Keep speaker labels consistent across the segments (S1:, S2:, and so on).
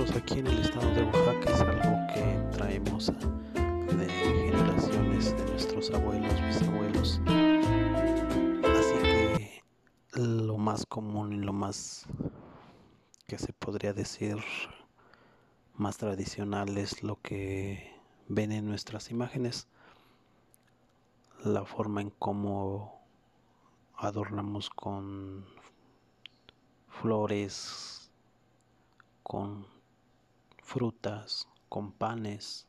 S1: muertos aquí en el estado de Oaxaca es algo que traemos de generaciones de nuestros abuelos, bisabuelos. Así que lo más común y lo más que se podría decir más tradicional es lo que ven en nuestras imágenes, la forma en cómo adornamos con flores, con frutas, con panes,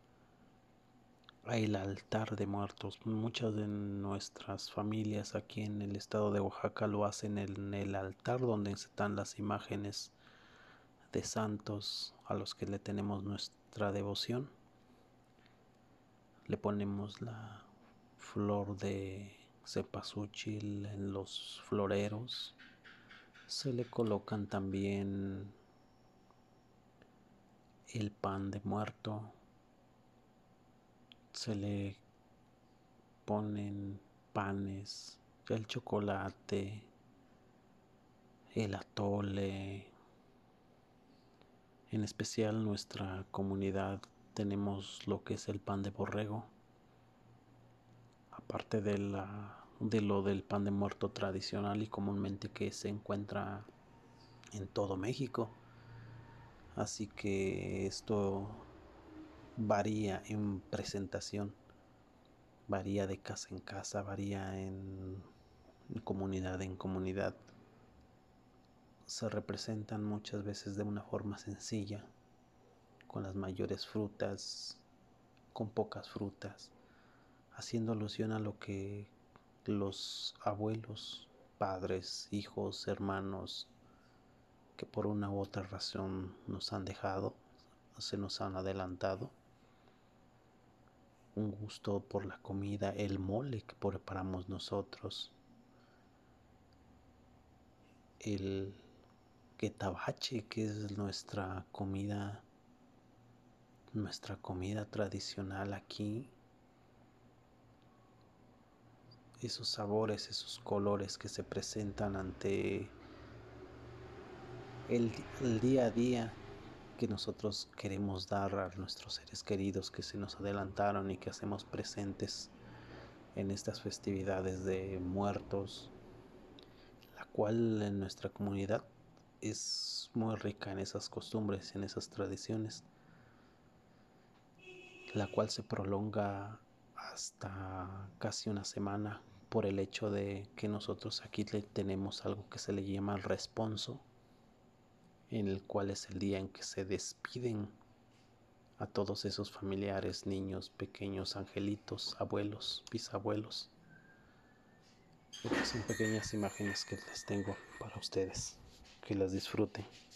S1: el altar de muertos. Muchas de nuestras familias aquí en el estado de Oaxaca lo hacen en el altar donde están las imágenes de santos a los que le tenemos nuestra devoción. Le ponemos la flor de cempasúchil en los floreros. Se le colocan también el pan de muerto. Se le ponen panes, el chocolate, el atole. En especial nuestra comunidad tenemos lo que es el pan de borrego, aparte de lo del pan de muerto tradicional y comúnmente que se encuentra en todo México. Así que esto varía en presentación, varía de casa en casa, varía en comunidad en comunidad. Se representan muchas veces de una forma sencilla, con las mayores frutas, con pocas frutas, haciendo alusión a lo que los abuelos, padres, hijos, hermanos, que por una u otra razón nos han dejado, se nos han adelantado. Un gusto por la comida, el mole que preparamos nosotros, el quetabache, que es nuestra comida tradicional aquí. Esos sabores, esos colores que se presentan ante el día a día que nosotros queremos dar a nuestros seres queridos que se nos adelantaron y que hacemos presentes en estas festividades de muertos, la cual en nuestra comunidad es muy rica en esas costumbres, en esas tradiciones, la cual se prolonga hasta casi una semana por el hecho de que nosotros aquí le tenemos algo que se le llama el responso, en el cual es el día en que se despiden a todos esos familiares, niños, pequeños, angelitos, abuelos, bisabuelos. Estas son pequeñas imágenes que les tengo para ustedes. Que las disfruten.